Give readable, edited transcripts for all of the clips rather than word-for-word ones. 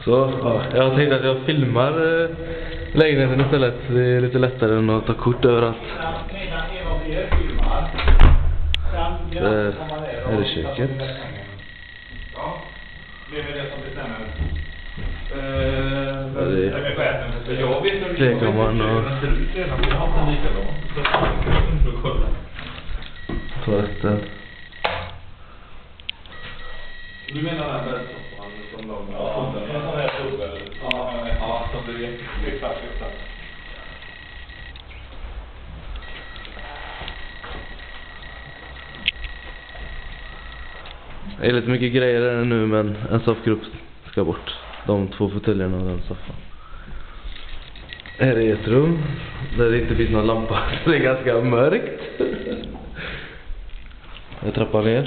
Så, ja, jag tänkte att jag filmar lägenheten istället. Det är lite lättare än att ta kort överallt. Där är det köket. Ja, det är det som bestämmer. Träkammaren och toaletten. Du menar den bäddsoffan som de... Ja, en sån här dubbel. Ja, som blir exakt. Det är lite mycket grejer där nu, men en soffgrupp ska bort. De 2 fåtöljerna och den soffan. Här är ett rum där det inte finns någon lampa. Det är ganska mörkt. Jag trappar ner.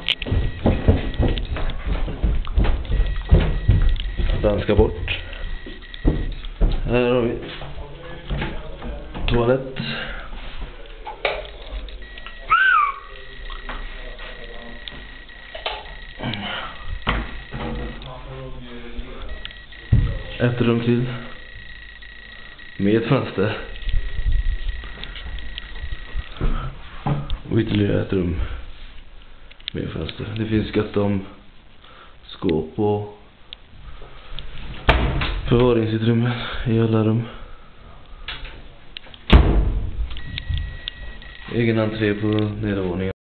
Den ska bort. Här har vi toalett. Ett rum till. Med ett fönster. Och ytterligare ett rum med fönster. Det finns gott om skåp och förvaringsutrymme i alla rum. Egen entré på nedervåningen.